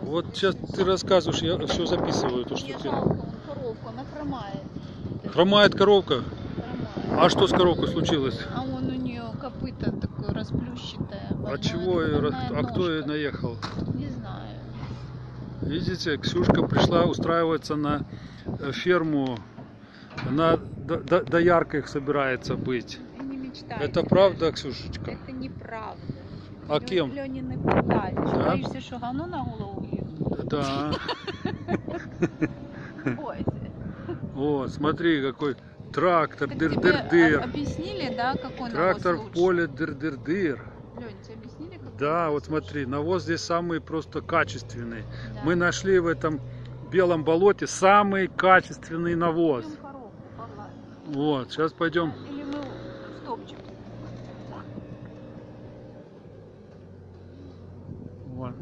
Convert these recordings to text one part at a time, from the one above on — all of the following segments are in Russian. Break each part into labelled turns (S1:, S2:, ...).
S1: Вот сейчас ты рассказываешь, я все записываю. То, что
S2: Мне
S1: ты...
S2: жалко, вон коровку, она хромает.
S1: Хромает коровка?
S2: Хромает.
S1: А что с коровкой случилось?
S2: А вон у нее копыта такое расплющитое.
S1: А чего ее, кто ее
S2: ножка.
S1: наехал?
S2: Не знаю.
S1: Видите, Ксюшка пришла устраиваться на ферму. Она дояркой собирается быть.
S2: Не мечтай.
S1: Это правда, Ксюшечка?
S2: Это неправда.
S1: А кем?
S2: Ленины педали.
S1: Да?
S2: Боишься, что говно на голову льют?
S1: Да.
S2: Бойся.
S1: Вот, смотри, какой трактор,
S2: Так
S1: дыр-дыр-дыр.
S2: тебе объяснили, да, какой
S1: Трактор
S2: навоз
S1: в
S2: лучше?
S1: поле, дыр-дыр-дыр.
S2: Лёнь, тебе объяснили, какой
S1: Да,
S2: навоз
S1: вот смотри,
S2: лучше?
S1: навоз здесь самый просто качественный.
S2: Да.
S1: Мы нашли в этом белом болоте самый качественный навоз.
S2: Пойдем коровку погладим.
S1: Вот, сейчас пойдем.
S2: Или мы в топчик?
S1: Вот.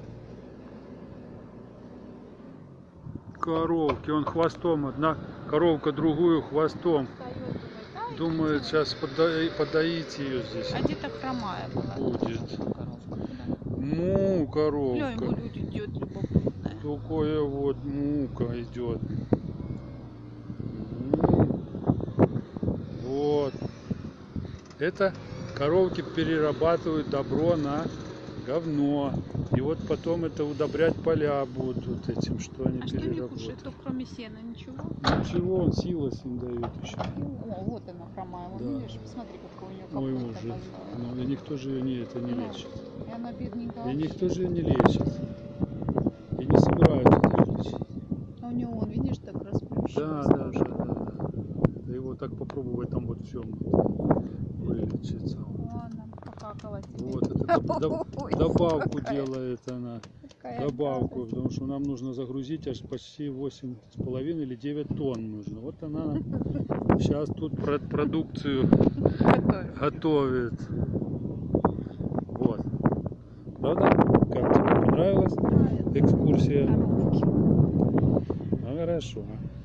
S1: Коровки, он хвостом, одна коровка другую хвостом.
S2: Встаёт,
S1: Думает, сейчас подоить ее здесь
S2: а где-то хромая была.
S1: будет.
S2: Коровка, да.
S1: Му, коровка.
S2: Лёнь, будет идет любопытная.
S1: Такое вот мука идет. Вот. Это коровки перерабатывают добро на говно. И вот потом это удобрять поля будут вот этим, что они
S2: А что не
S1: переработают.
S2: кушает? Только кроме сена ничего?
S1: Ничего, он силос им дает еще.
S2: О, вот она хромая. Вон,
S1: Да.
S2: видишь, посмотри, какой у нее
S1: Ой,
S2: копыта
S1: ужас.
S2: больное.
S1: Ну, и никто же ее не
S2: Ну,
S1: лечит.
S2: И она бедненькая.
S1: И
S2: вообще.
S1: никто же ее не лечит. И не собираются ее лечить.
S2: А у него, вон, видишь, так расплющилось.
S1: Да. Да его так попробовать там вот всем вылечиться.
S2: Ладно, покакала тебе.
S1: Вот это
S2: Ой,
S1: добавку
S2: какая-
S1: делает она.
S2: какая
S1: Добавку,
S2: гадость.
S1: потому что нам нужно загрузить аж почти 8,5 или 9 тонн нужно. Вот она сейчас тут продукцию готовит. Вот. Правда? Как тебе понравилась экскурсия?
S2: Коровки.
S1: Ну, хорошо.